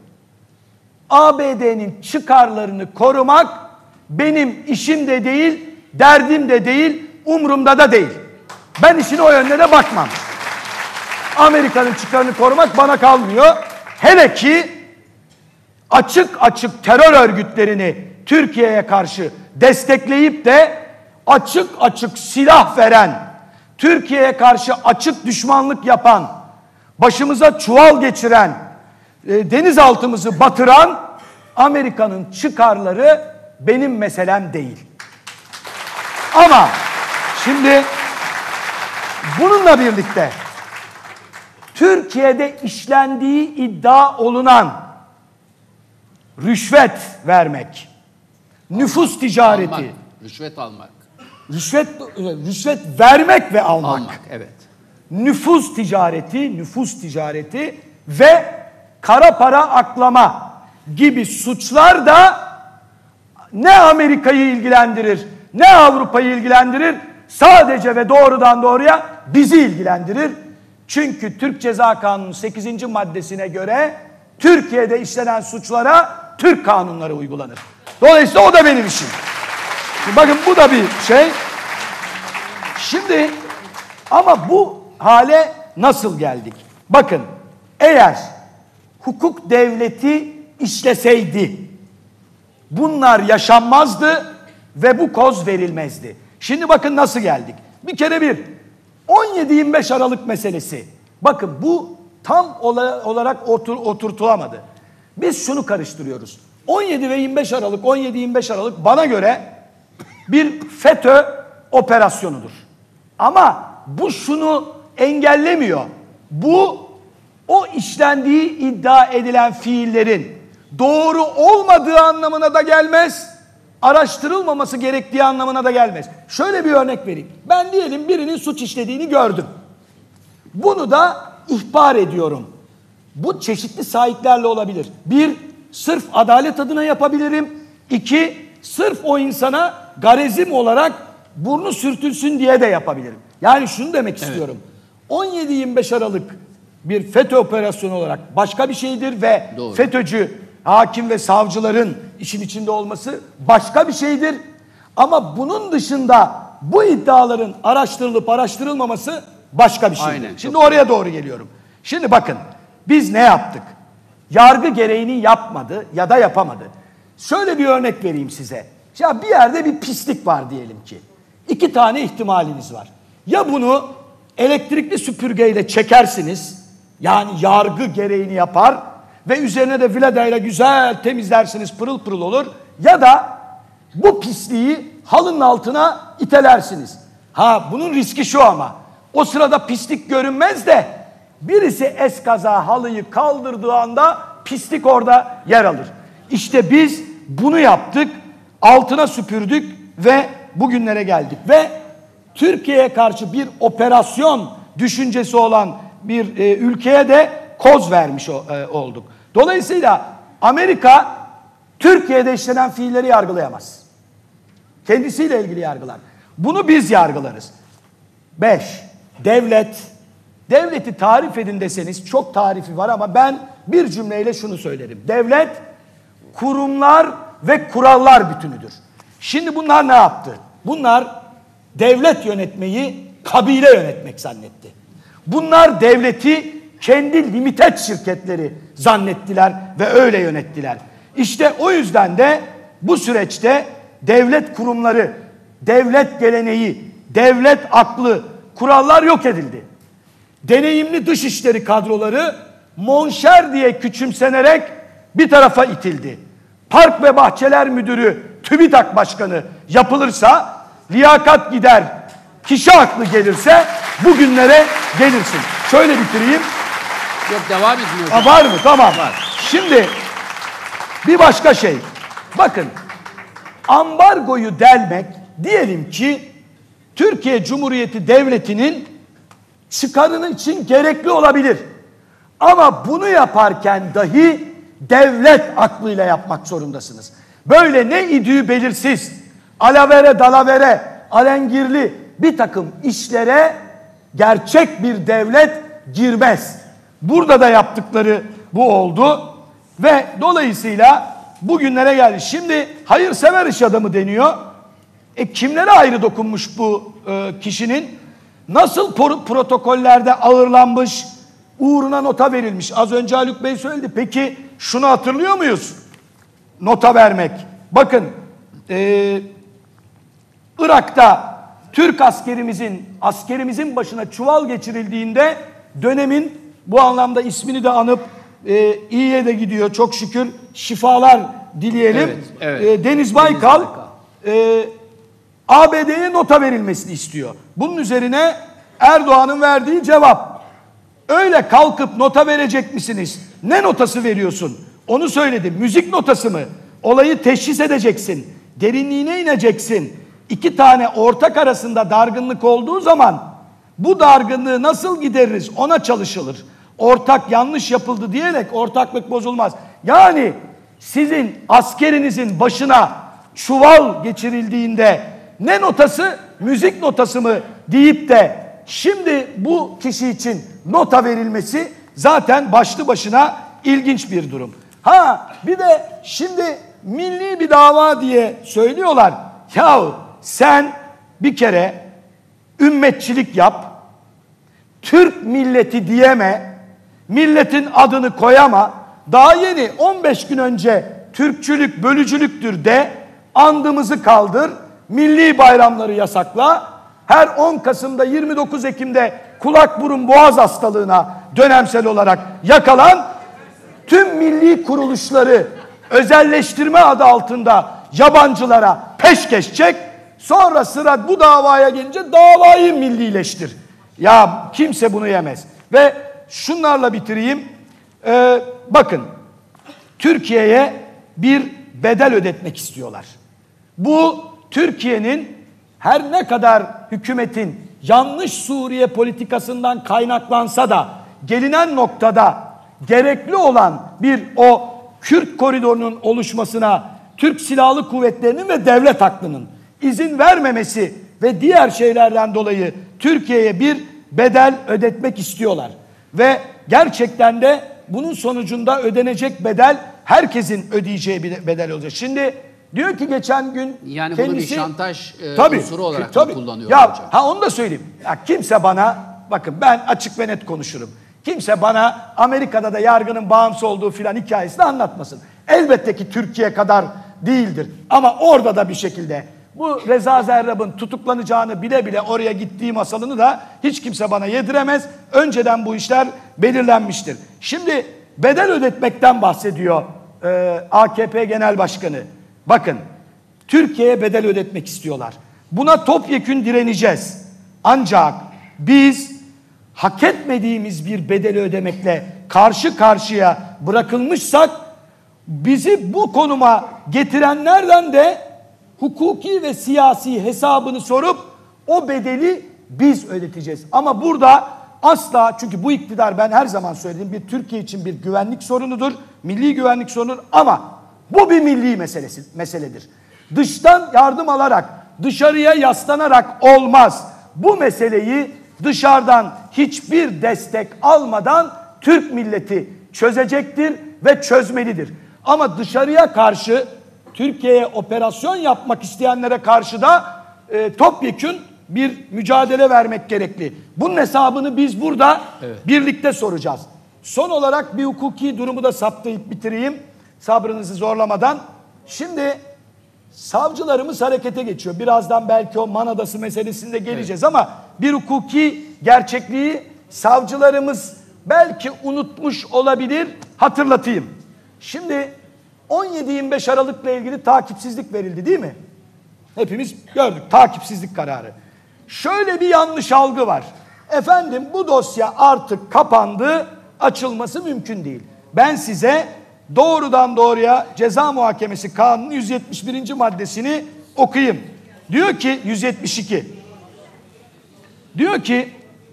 ABD'nin çıkarlarını korumak benim işim de değil, derdim de değil, umurumda da değil. Ben işin o yönde de bakmam. Amerika'nın çıkarını korumak bana kalmıyor. Hele ki açık açık terör örgütlerini Türkiye'ye karşı destekleyip de açık açık silah veren, Türkiye'ye karşı açık düşmanlık yapan, başımıza çuval geçiren, denizaltımızı batıran Amerika'nın çıkarları benim meselem değil. Ama şimdi bununla birlikte Türkiye'de işlendiği iddia olunan rüşvet vermek, nüfus ticareti, Almak, rüşvet almak. Rüşvet vermek ve almak. Almak, evet. Nüfus ticareti ve kara para aklama gibi suçlar da ne Amerika'yı ilgilendirir, ne Avrupa'yı ilgilendirir, sadece ve doğrudan doğruya bizi ilgilendirir. Çünkü Türk Ceza Kanunu 8. maddesine göre Türkiye'de işlenen suçlara Türk kanunları uygulanır. Dolayısıyla o da benim işim. Şimdi bakın bu da bir şey. Şimdi ama bu hale nasıl geldik? Bakın eğer hukuk devleti işleseydi bunlar yaşanmazdı ve bu koz verilmezdi. Şimdi bakın nasıl geldik. Bir kere 17-25 Aralık meselesi. Bakın bu tam olarak oturtulamadı. Biz şunu karıştırıyoruz. 17 ve 17-25 Aralık bana göre bir FETÖ operasyonudur. Ama bu şunu engellemiyor. Bu o işlendiği iddia edilen fiillerin doğru olmadığı anlamına da gelmez. Araştırılmaması gerektiği anlamına da gelmez. Şöyle bir örnek vereyim. Ben diyelim birinin suç işlediğini gördüm. Bunu da ihbar ediyorum. Bu çeşitli sahiplerle olabilir. 1, sırf adalet adına yapabilirim. 2, sırf o insana garezim olarak burnu sürtülsün diye de yapabilirim. Yani şunu demek istiyorum. 17-25 Aralık bir FETÖ operasyonu olarak başka bir şeydir ve doğru. FETÖ'cü hakim ve savcıların işin içinde olması başka bir şeydir. Ama bunun dışında bu iddiaların araştırılıp araştırılmaması başka bir şeydir. Aynen, şimdi oraya doğru geliyorum. Şimdi bakın biz ne yaptık? Yargı gereğini yapmadı ya da yapamadı. Şöyle bir örnek vereyim size. Ya bir yerde bir pislik var diyelim ki. 2 tane ihtimaliniz var. Ya bunu elektrikli süpürgeyle çekersiniz. Yani yargı gereğini yapar ve üzerine de viladayla güzel temizlersiniz, pırıl pırıl olur. Ya da bu pisliği halının altına itelersiniz. Bunun riski şu ama. O sırada pislik görünmez de birisi eskaza halıyı kaldırdığı anda pislik orada yer alır. İşte biz bunu yaptık, altına süpürdük ve bugünlere geldik. Ve Türkiye'ye karşı bir operasyon düşüncesi olan bir ülkeye de koz vermiş olduk. Dolayısıyla Amerika Türkiye'de işlenen fiilleri yargılayamaz. Kendisiyle ilgili yargılar. Bunu biz yargılarız. 5. Devlet. Devleti tarif edin deseniz çok tarifi var ama ben bir cümleyle şunu söylerim. Devlet kurumlar ve kurallar bütünüdür. Şimdi bunlar ne yaptı? Bunlar devlet yönetmeyi kabile yönetmek zannetti. Bunlar devleti kendi limited şirketleri zannettiler ve öyle yönettiler. İşte o yüzden de bu süreçte devlet kurumları, devlet geleneği, devlet aklı, kurallar yok edildi. Deneyimli dışişleri kadroları monşer diye küçümsenerek bir tarafa itildi. Park ve Bahçeler Müdürü, TÜBİTAK Başkanı yapılırsa liyakat gider, kişi aklı gelirse bugünlere gelirsin. Şöyle bitireyim. Yok, devam etmiyor. Var mı? Tamam. Var. Şimdi bir başka şey. Bakın, ambargoyu delmek diyelim ki Türkiye Cumhuriyeti Devleti'nin çıkarını için gerekli olabilir. Ama bunu yaparken dahi devlet aklıyla yapmak zorundasınız. Böyle ne idüğü belirsiz, alavere dalavere, alengirli bir takım işlere gerçek bir devlet girmez. Burada da yaptıkları bu oldu ve dolayısıyla bugünlere geldi. Şimdi hayırsever iş adamı deniyor. Kimlere ayrı dokunmuş bu kişinin? Nasıl protokollerde ağırlanmış, uğruna nota verilmiş. Az önce Haluk Bey söyledi. Peki şunu hatırlıyor muyuz? Nota vermek. Bakın Irak'ta Türk askerimizin başına çuval geçirildiğinde dönemin bu anlamda ismini de anıp iyiye de gidiyor çok şükür, şifalar dileyelim. Evet. Deniz Baykal ABD'ye nota verilmesini istiyor. Bunun üzerine Erdoğan'ın verdiği cevap: öyle kalkıp nota verecek misiniz? Ne notası veriyorsun? Onu söyledim. Müzik notası mı? Olayı teşhis edeceksin. Derinliğine ineceksin. İki tane ortak arasında dargınlık olduğu zaman bu dargınlığı nasıl gideririz? Ona çalışılır. Ortak yanlış yapıldı diyerek ortaklık bozulmaz. Yani sizin askerinizin başına çuval geçirildiğinde ne notası? Müzik notası mı deyip de şimdi bu kişi için nota verilmesi zaten başlı başına ilginç bir durum. Bir de şimdi milli bir dava diye söylüyorlar. Yahu sen bir kere ümmetçilik yap, Türk milleti diyeme, milletin adını koyama, daha yeni 15 gün önce Türkçülük bölücülüktür de, andımızı kaldır, milli bayramları yasakla, her 10 Kasım'da 29 Ekim'de kulak burun boğaz hastalığına dönemsel olarak yakalan, tüm milli kuruluşları özelleştirme adı altında yabancılara peşkeş çek, sonra sıra bu davaya gelince davayı millileştir. Ya kimse bunu yemez. Ve şunlarla bitireyim. Bakın, Türkiye'ye bir bedel ödetmek istiyorlar. Bu Türkiye'nin her ne kadar hükümetin yanlış Suriye politikasından kaynaklansa da gelinen noktada gerekli olan bir o Kürt koridorunun oluşmasına Türk Silahlı Kuvvetleri'nin ve devlet aklının izin vermemesi ve diğer şeylerden dolayı Türkiye'ye bir bedel ödetmek istiyorlar. Ve gerçekten de bunun sonucunda ödenecek bedel herkesin ödeyeceği bir bedel olacak. Şimdi diyor ki geçen gün yani kendisi... bunu bir şantaj unsuru olarak kullanıyor ya, hocam. Onu da söyleyeyim. Ya kimse bana, bakın ben açık ve net konuşurum. Kimse bana Amerika'da da yargının bağımsız olduğu filan hikayesini anlatmasın. Elbette ki Türkiye kadar değildir. Ama orada da bir şekilde bu Reza Zerrab'ın tutuklanacağını bile bile oraya gittiği masalını da hiç kimse bana yediremez. Önceden bu işler belirlenmiştir. Şimdi bedel ödetmekten bahsediyor AKP Genel Başkanı. Bakın, Türkiye'ye bedel ödetmek istiyorlar. Buna topyekün direneceğiz. Ancak biz hak etmediğimiz bir bedeli ödemekle karşı karşıya bırakılmışsak, bizi bu konuma getirenlerden de hukuki ve siyasi hesabını sorup o bedeli biz ödeteceğiz. Ama burada asla, çünkü bu iktidar, ben her zaman söyledim, bir Türkiye için bir güvenlik sorunudur, milli güvenlik sorunudur, ama bu bir milli meseledir. Dıştan yardım alarak, dışarıya yaslanarak olmaz. bu meseleyi dışarıdan hiçbir destek almadan Türk milleti çözecektir ve çözmelidir. Ama dışarıya karşı, Türkiye'ye operasyon yapmak isteyenlere karşı da topyekün bir mücadele vermek gerekli. Bunun hesabını biz burada birlikte soracağız. Son olarak bir hukuki durumu da saptayıp bitireyim, sabrınızı zorlamadan. Şimdi savcılarımız harekete geçiyor. Birazdan belki o Man Adası meselesinde geleceğiz ama bir hukuki gerçekliği savcılarımız belki unutmuş olabilir, hatırlatayım. Şimdi 17-25 Aralık'la ilgili takipsizlik verildi değil mi? Hepimiz gördük takipsizlik kararı. Şöyle bir yanlış algı var. Efendim bu dosya artık kapandı, açılması mümkün değil. Ben size doğrudan doğruya Ceza Muhakemesi Kanunu 171. maddesini okuyayım. Diyor ki 172. Diyor ki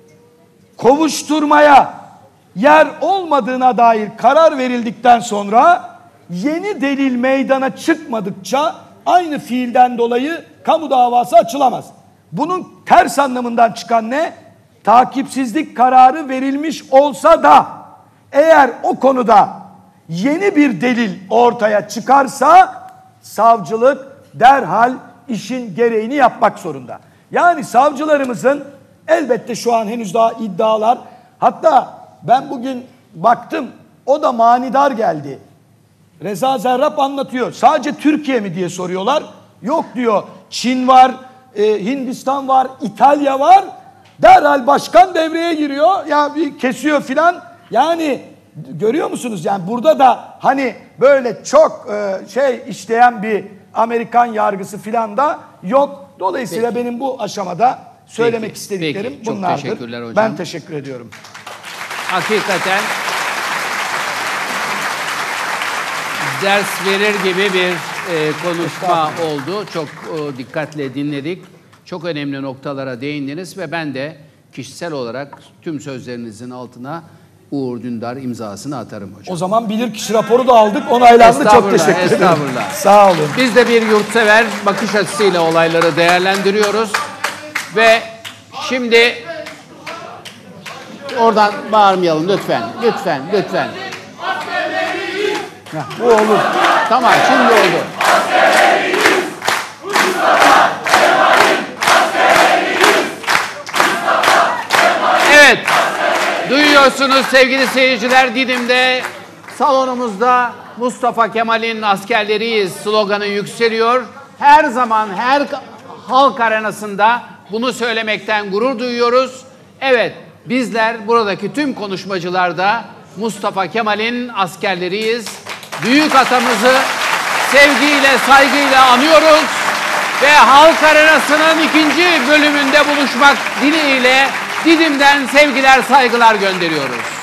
kovuşturmaya yer olmadığına dair karar verildikten sonra yeni delil meydana çıkmadıkça aynı fiilden dolayı kamu davası açılamaz. Bunun ters anlamından çıkan ne? Takipsizlik kararı verilmiş olsa da eğer o konuda yeni bir delil ortaya çıkarsa savcılık derhal işin gereğini yapmak zorunda. Yani savcılarımızın elbette şu an henüz daha iddialar, hatta ben bugün baktım o da manidar geldi. Reza Zerrab anlatıyor. Sadece Türkiye mi diye soruyorlar. Yok diyor. Çin var, Hindistan var, İtalya var. Derhal başkan devreye giriyor. Ya bir kesiyor filan. Yani görüyor musunuz? Yani burada da hani böyle çok işleyen bir Amerikan yargısı filan da yok. Dolayısıyla benim bu aşamada söylemek istediklerim peki. Çok bunlardır. teşekkürler hocam. Ben teşekkür ediyorum. Hakikaten ders verir gibi bir konuşma oldu. Çok dikkatle dinledik. Çok önemli noktalara değindiniz ve ben de kişisel olarak tüm sözlerinizin altına Uğur Dündar imzasını atarım hocam. O zaman bilirkişi raporu da aldık, onaylandı. Çok teşekkür ederim. Estağfurullah. Sağ olun. Biz de bir yurtsever bakış açısıyla olayları değerlendiriyoruz. Ve şimdi oradan bağırmayalım lütfen. Lütfen, lütfen. Bu olur. Tamam, şimdi oldu. Evet, duyuyorsunuz sevgili seyirciler, Didim'de salonumuzda Mustafa Kemal'in askerleriyiz sloganı yükseliyor. Her zaman her halk arenasında bunu söylemekten gurur duyuyoruz. Evet, bizler buradaki tüm konuşmacılarda Mustafa Kemal'in askerleriyiz. Büyük atamızı sevgiyle, saygıyla anıyoruz ve halk arenasının 2. bölümünde buluşmak dileğiyle Didim'den sevgiler, saygılar gönderiyoruz.